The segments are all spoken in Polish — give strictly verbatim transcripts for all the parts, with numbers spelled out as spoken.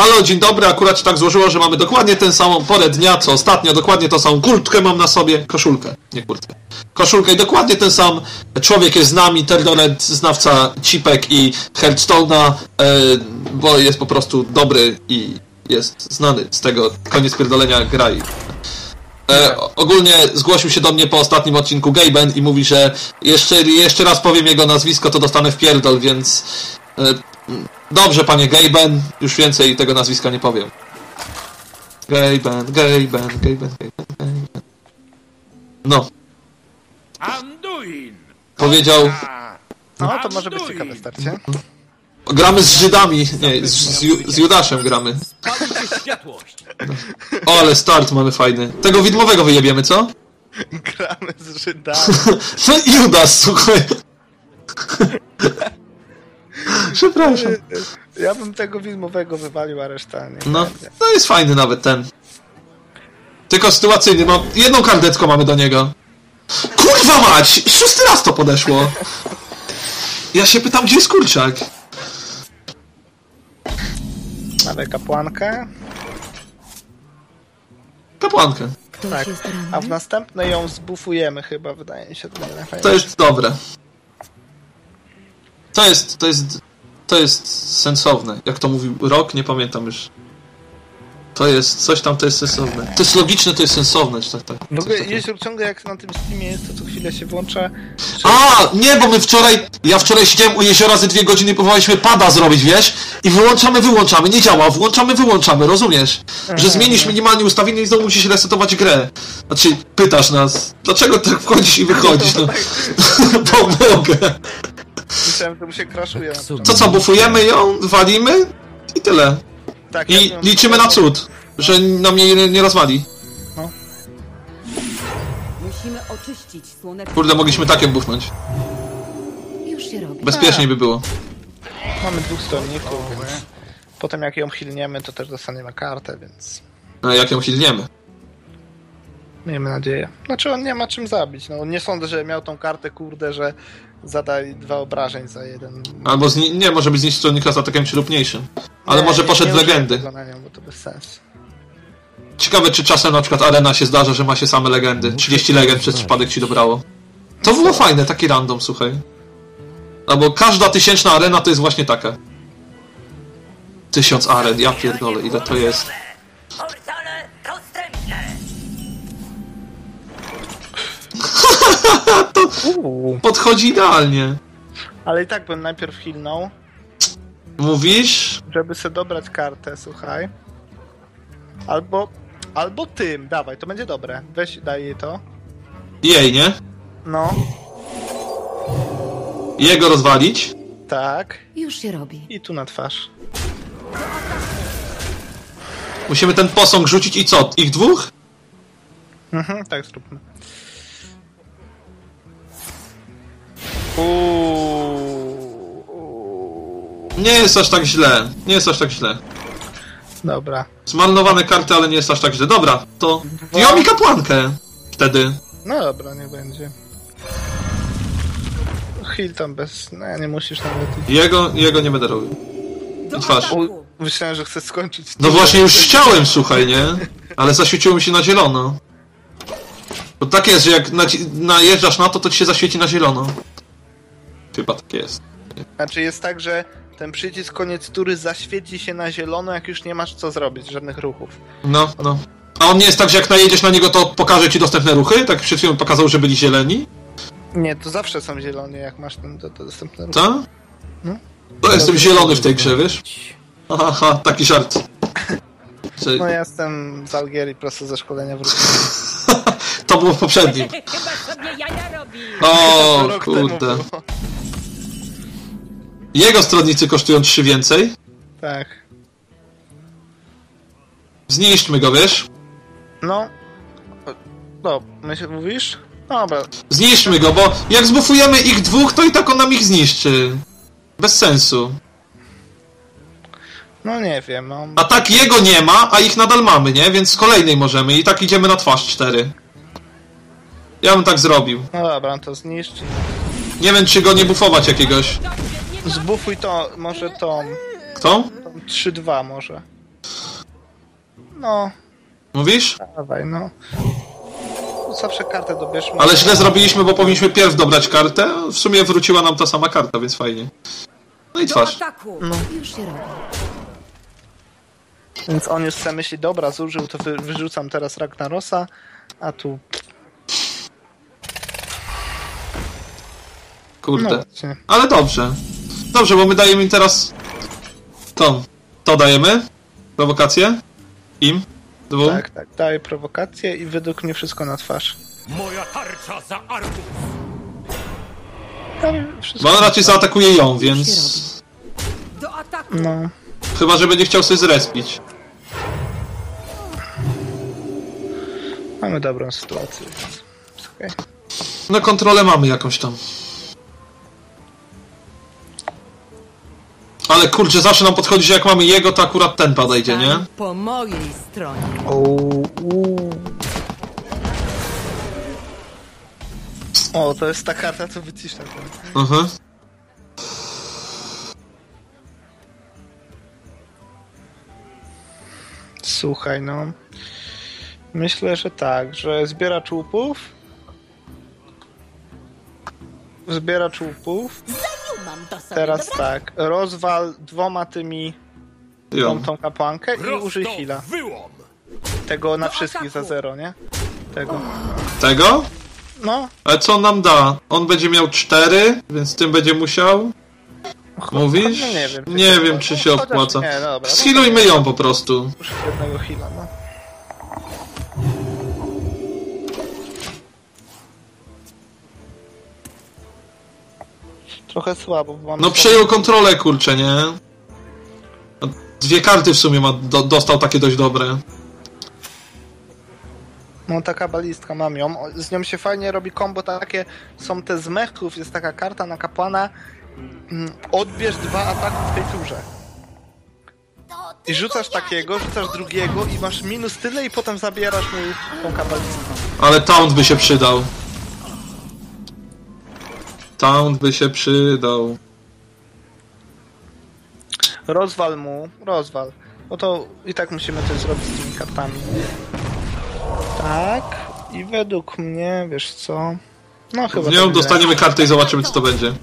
halo, dzień dobry, akurat się tak złożyło, że mamy dokładnie tę samą porę dnia, co ostatnio, dokładnie tą samą kurtkę mam na sobie, koszulkę, nie kurtkę. Koszulkę i dokładnie ten sam człowiek jest z nami, Terdored, znawca cipek i Hearthstone'a, e, bo jest po prostu dobry i jest znany z tego, koniec pierdolenia graj. E, ogólnie zgłosił się do mnie po ostatnim odcinku Gaben i mówi, że jeszcze, jeszcze raz powiem jego nazwisko, to dostanę w pierdol, więc e, dobrze, panie Gaben, już więcej tego nazwiska nie powiem. Gaben, Gaben, Gaben, Gaben, Gaben. No. Powiedział... No, to może być ciekawe starcie. Gramy z Żydami, nie, z, z, z Judaszem gramy. O, ale start mamy fajny. Tego widmowego wyjebiemy, co? Gramy z Żydami. No Judasz, słuchaj. Przepraszam. Ja bym tego widmowego wywalił, a reszta nie. No, no jest fajny nawet ten. Tylko sytuacyjny, no jedną kardecką mamy do niego. Kurwa mać! Szósty raz to podeszło. Ja się pytam, gdzie jest kurczak? Mamy kapłankę. Kapłankę. Tak. A w następnej ją zbufujemy chyba, wydaje mi się. To, to jest dobre. To jest, to jest, to jest sensowne. Jak to mówił Rok, nie pamiętam już. To jest, coś tam to jest sensowne. To jest logiczne, to jest sensowne, czy tak, tak. W ogóle jeździł ciągle jak na tym Steamie jest, to co chwilę się włącza. Czy... A, nie, bo my wczoraj, ja wczoraj siedziałem u jeziora ze dwie godziny i próbowaliśmy pada zrobić, wiesz? I wyłączamy, wyłączamy, nie działa, włączamy, wyłączamy, rozumiesz? Że zmienisz minimalnie ustawienie i znowu musisz resetować grę. Znaczy, pytasz nas, dlaczego tak wchodzisz i wychodzisz, no. Pomogę. Myślałem, że mu się crashuje. Co, co, bufujemy ją, walimy i tyle. Tak, I ja liczymy na cud, że nam nie, nie rozwali. No. Musimy oczyścić słoneczne... Kurde, mogliśmy takiem buchnąć. Już się robi. Bezpieczniej by było. Mamy dwóch stronników, więc potem jak ją healniemy, to też dostaniemy kartę, więc... No jak ją healniemy. Miejmy nadzieję. Znaczy on nie ma czym zabić, no nie sądzę, że miał tą kartę, kurde, że zadaj dwa obrażeń za jeden... Albo zni- nie, może być zniszczyć stronnika z atakiem ślubniejszym. Ale nie, może nie, poszedł nie w legendy. Na nią, bo to bez sensu. Ciekawe, czy czasem na przykład arena się zdarza, że ma się same legendy. trzydzieści legend przez przypadek ci dobrało. To było fajne, taki random, słuchaj. Albo każda tysięczna arena to jest właśnie taka. Tysiąc aren, ja pierdolę, ile to jest. To podchodzi idealnie. Ale i tak bym najpierw healnął. Mówisz? Żeby sobie dobrać kartę, słuchaj. Albo... Albo tym, dawaj, to będzie dobre. Weź, daj jej to. Jej, nie? No. Jego rozwalić? Tak. Już się robi. I tu na twarz. Musimy ten posąg rzucić i co? Ich dwóch? Mhm, tak zróbmy. Uuuu. Nie jest aż tak źle. Nie jest aż tak źle. Dobra. Zmarnowane karty, ale nie jest aż tak źle. Dobra, to... Ją mi kapłankę. Wtedy. No dobra, niech będzie. Heal tam bez... No nie musisz nawet... Jego, jego nie będę robił. I twarz. U, myślałem, że chcę skończyć... No właśnie już chciałem, słuchaj, nie? Ale zaświeciło mi się na zielono. Bo tak jest, że jak naci- najeżdżasz na to, to ci się zaświeci na zielono. Chyba tak jest. Znaczy jest tak, że ten przycisk koniec tury zaświeci się na zielono, jak już nie masz co zrobić, żadnych ruchów. No, no. A on nie jest tak, że jak najedziesz na niego, to pokaże ci dostępne ruchy? Tak przed chwilą pokazał, że byli zieleni? Nie, to zawsze są zieloni, jak masz ten, to, to dostępne ruchy. Co? No. To jestem zielony w tej grze, wiesz? Aha, taki żart. Czy... No ja jestem z Algierii, prosto ze szkolenia wróciłem. To było w poprzednim. Chyba sobie jaja robi. O, Rok kurde. temu było. Jego stronnicy kosztują trzy więcej. Tak. Zniszczmy go, wiesz? No. No, myśl, mówisz? Dobra. Zniszczmy go, bo jak zbufujemy ich dwóch, to i tak on nam ich zniszczy. Bez sensu. No nie wiem, no. A tak jego nie ma, a ich nadal mamy, nie? Więc z kolejnej możemy i tak idziemy na twarz cztery. Ja bym tak zrobił. No dobra, to zniszcz. Nie wiem, czy go nie bufować jakiegoś. Zbufuj to, może tą... Kto? tą trzy dwa może. No, Mówisz? dawaj, no. Zawsze kartę dobierzmy. Ale źle zrobiliśmy, bo powinniśmy pierw dobrać kartę. W sumie wróciła nam ta sama karta, więc fajnie. No i Do twarz. ataku! No. Już się robi. Więc on już sobie myśli, dobra, zużył, to wy, wyrzucam teraz Ragnarosa, a tu... Kurde. No właśnie. Ale dobrze. Dobrze, bo my dajemy im teraz... To. To dajemy? Prowokację? Im? Dwóm? Tak, tak, daje prowokację i według mnie wszystko na twarz. Moja tarcza za Artus! Ale wszystko Bo on na raczej twarz. zaatakuje ją, więc... Do ataku! No, Chyba, że będzie chciał sobie zrespić. mamy dobrą sytuację, więc... jest okej. No kontrolę mamy jakąś tam. Ale kurczę, zawsze nam podchodzi, że jak mamy jego, to akurat ten podejdzie, nie? Stań po mojej stronie. Ouu, uuu. O, to jest ta karta, co wycisza ten. Mhm. Słuchaj, no. Myślę, że tak, że zbiera człupów. Zbiera człupów. Mam to sobie. Teraz tak, rozwal dwoma tymi tą, Jo. tą kapłankę i użyj Prosto heala. wyłom! Tego na Do wszystkich za ataku. zero, nie? Tego. Tego? No, Ale co on nam da? On będzie miał cztery, więc tym będzie musiał... Mówisz? no nie wiem. czy Nie się wiem, opłaca. czy się Chociaż opłaca. Nie, dobra. Schilujmy ją po prostu. Muszę jednego heala, no. Trochę słabo, bo mamy... No przejął kontrolę, kurczę, nie? No, dwie karty w sumie ma, do, dostał takie dość dobre. No taka balistka, mam ją. O, z nią się fajnie robi combo takie, są te z mechów, jest taka karta na kapłana. Mm, Odbierz dwa ataki w tej turze. I rzucasz takiego, rzucasz drugiego i masz minus tyle i potem zabierasz mu tą kabalistkę. Ale taunt by się przydał. Taunt by się przydał. Rozwal mu, rozwal. Bo to i tak musimy coś zrobić z tymi kartami. Tak. I według mnie, wiesz co? No chyba... W nią tak dostaniemy kartę i zobaczymy, co to będzie.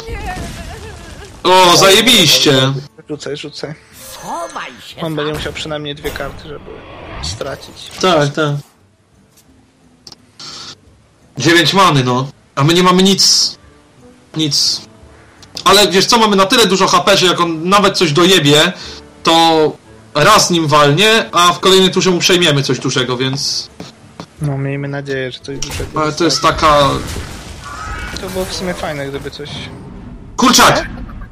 O, zajebiście! Rzucaj, rzucaj. Chowaj się. On będzie musiał przynajmniej dwie karty, żeby stracić. Tak, tak. Dziewięć many, no. A my nie mamy nic. Nic. Ale wiesz co, mamy na tyle dużo H P, że jak on nawet coś dojebie, to raz nim walnie, a w kolejnej turze mu przejmiemy coś dużego, więc... No, miejmy nadzieję, że coś dużego. Ale to jest taka... To było w sumie fajne, gdyby coś... Kurczak!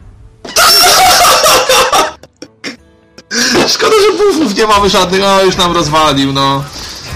Szkoda, że buffów nie mamy żadnych, a już nam rozwalił, no.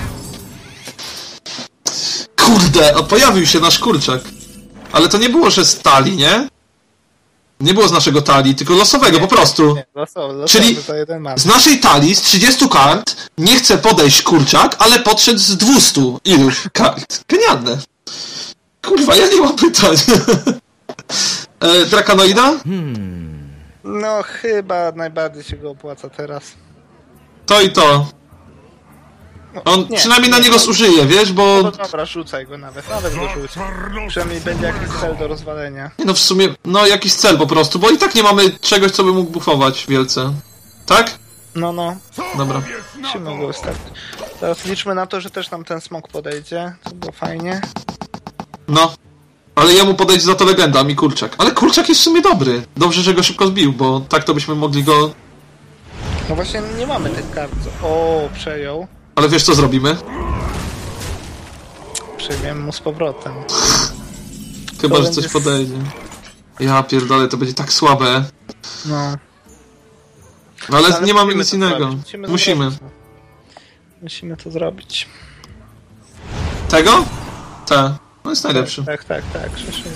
Kurde, a pojawił się nasz kurczak. Ale to nie było, że z talii, nie? Nie było z naszego talii, tylko losowego, po prostu. Nie, losowy, losowy, Czyli to jeden mam. z naszej talii, z trzydziestu kart, nie chce podejść kurczak, ale podszedł z dwustu iluś kart. Genialne. Kurwa, ja nie mam pytań. e, Drakanoida? No, chyba najbardziej się go opłaca teraz. To i to. No, On nie, przynajmniej na nie, niego to- zużyje, wiesz, bo... No dobra, rzucaj go nawet, nawet go rzuć. Przynajmniej będzie jakiś cel do rozwalenia. Nie no, w sumie, no jakiś cel po prostu, bo i tak nie mamy czegoś, co by mógł buffować wielce. Tak? No, no, Dobra. musimy go wystarczyć. Teraz liczmy na to, że też nam ten smok podejdzie, to było fajnie. No. Ale jemu podejdzie za to legenda, a mi kurczak. Ale kurczak jest w sumie dobry. Dobrze, że go szybko zbił, bo tak to byśmy mogli go... No właśnie nie mamy tych kart. O, przejął. Ale wiesz co zrobimy? Przejmiemy mu z powrotem. Chyba, To że coś będzie- podejdzie. Ja pierdolę, to będzie tak słabe. No. Ale, Ale nie mamy musimy nic to innego. zrobić, Musimy. to Musimy. zrobić, no. Musimy to zrobić. Tego? Te. No jest najlepszy. Tak, tak, tak. Rzeczywiście.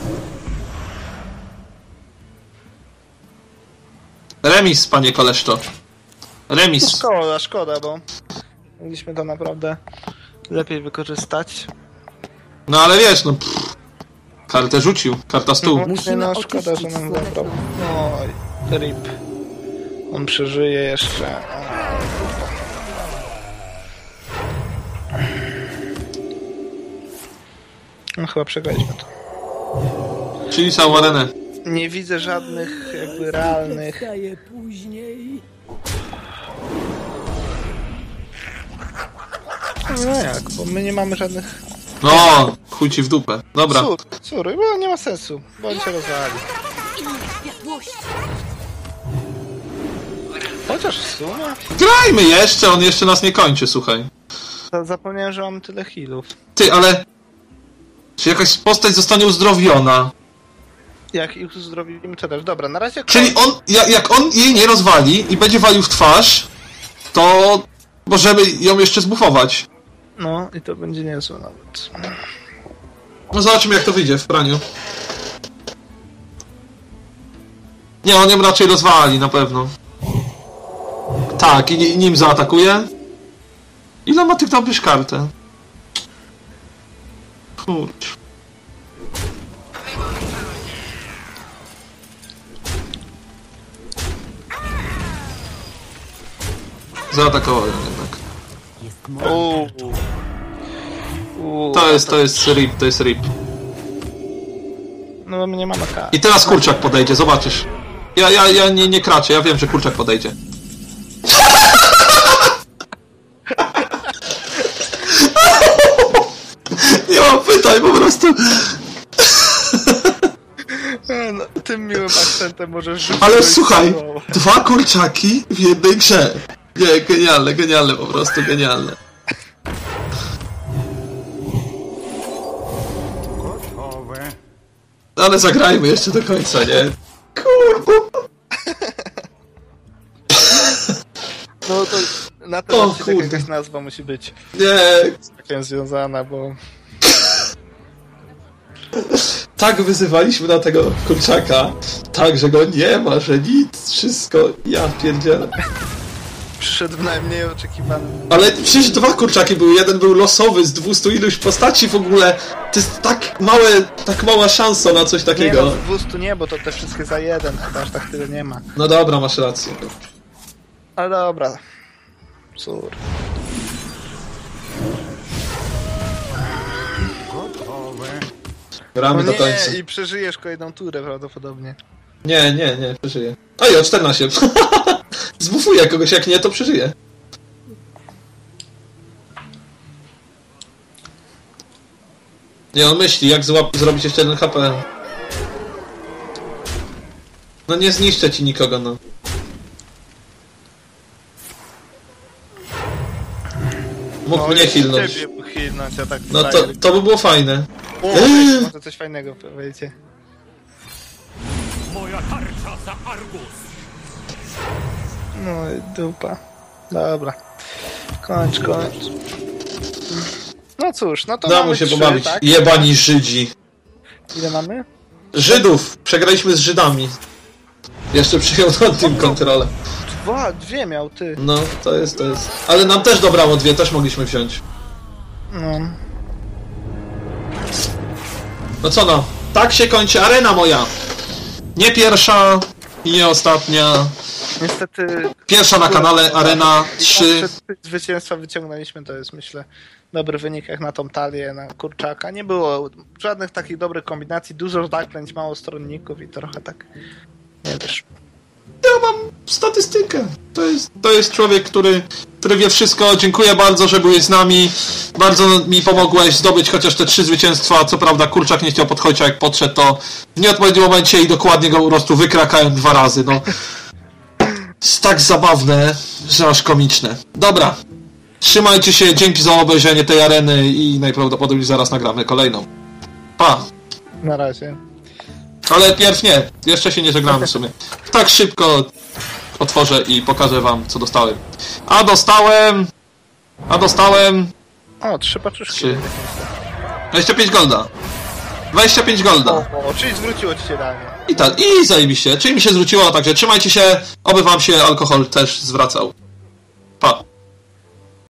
Remis, panie koleszczo. Remis. Szkoda, szkoda, bo mogliśmy to naprawdę lepiej wykorzystać. No ale wiesz, no... Pff, kartę rzucił. Karta stół. No, Musimy no szkoda, że oczyścić nam słonek zabrał. Oj, rip. On przeżyje jeszcze. No chyba przegraliśmy to. Czyli całą arenę. Nie widzę żadnych jakby realnych... Daję później. No jak, bo my nie mamy żadnych... No, chuj ci w dupę. Dobra. Cór, cór, bo nie ma sensu, bo on się rozwali. Chociaż w sumie... Grajmy jeszcze, on jeszcze nas nie kończy, słuchaj. To zapomniałem, że mam tyle healów. Ty, ale... Czy jakaś postać zostanie uzdrowiona? Jak ich zrobimy, to też. Dobra, na razie... Czyli on, jak, jak on jej nie rozwali i będzie walił w twarz, to możemy ją jeszcze zbufować. No i to będzie niezłe nawet. No zobaczymy jak to wyjdzie w praniu. Nie, on ją raczej rozwali, na pewno. Tak, i, i nim zaatakuje. Ile ma tych dobrych kartę? Kurcz. Zaatakował ją jednak. Uuu. Uuu. To jest, to jest rip, to jest rip. No bo my nie mamy kart. I teraz kurczak podejdzie, zobaczysz. Ja, ja, ja nie, nie kraczę, ja wiem, że kurczak podejdzie. Nie mam pytań, po prostu. No, tym miłym akcentem możesz rzucić. Ale słuchaj, dwa kurczaki w jednej grze. Nie, genialne, genialne, po prostu genialne. Gotowe. Ale zagrajmy jeszcze do końca, nie? Kurwa. No to na O, ten odcinek kurde. jakaś nazwa musi być Nie, z takiem związana, bo... tak wyzywaliśmy na tego kurczaka, tak, że go nie ma, że nic, wszystko, ja pierdzielę. Przyszedł w najmniej oczekiwanym. Ale przecież dwa kurczaki były, jeden był losowy z dwustu iluś postaci w ogóle, to jest tak małe, tak mała szansa na coś Nie no, takiego. z dwustu nie, bo to te wszystkie za jeden, chyba aż tak tyle nie ma. No dobra, masz rację. Ale dobra. Cór. Gotowe. Gramy No do końca. nie, i przeżyjesz kolejną turę prawdopodobnie. Nie, nie, nie, przeżyję. Oj, o czternaście. Zbufuję kogoś, jak nie, to przeżyję. Nie, on myśli, jak złap- zrobić jeszcze jeden H P. No nie zniszczę ci nikogo, no. Mógł mnie hilnąć. Ciebie mógł hilnąć, a tak No to, to by było fajne. O, Eee. może coś fajnego powiecie. Moja tarcza za Argus. No i dupa. Dobra. Kończ, kończ. No cóż, no to Da mamy mu się trzy, pobawić. tak? Jebani Żydzi. Ile mamy? Żydów! Przegraliśmy z Żydami. Jeszcze przyjął nad tym kontrolę. Dwa, dwie miał ty. No, to jest, to jest. Ale nam też dobrało dwie, też mogliśmy wziąć. No. No co no? Tak się kończy arena moja. Nie pierwsza i nie ostatnia. Niestety... Pierwsza na kanale Arena trzy. Trzy zwycięstwa wyciągnęliśmy, to jest myślę dobry wynik jak na tą talię, na kurczaka. Nie było żadnych takich dobrych kombinacji, dużo zaklęć, mało stronników i trochę tak... Nie wiesz. Ja mam statystykę. To jest, to jest człowiek, który, który wie wszystko. Dziękuję bardzo, że byłeś z nami. Bardzo mi pomogłeś zdobyć chociaż te trzy zwycięstwa. Co prawda kurczak nie chciał podchodzić, a jak podszedł, to w nieodpowiednim momencie i dokładnie go po prostu wykrakałem dwa razy. No. Jest tak zabawne, że aż komiczne. Dobra. Trzymajcie się, dzięki za obejrzenie tej areny i najprawdopodobniej zaraz nagramy kolejną. Pa! Na razie. Ale pierw nie, jeszcze się nie żegnamy w sumie. Tak szybko otworzę i pokażę wam, co dostałem. A dostałem... A dostałem... O, trzy paczuszki. Trzy. dwadzieścia pięć golda. dwadzieścia pięć golda. O, o, czyli zwróciło ci się danie. I tak, i zajebiście. Czyli mi się zwróciło, także trzymajcie się, oby wam się alkohol też zwracał. Pa.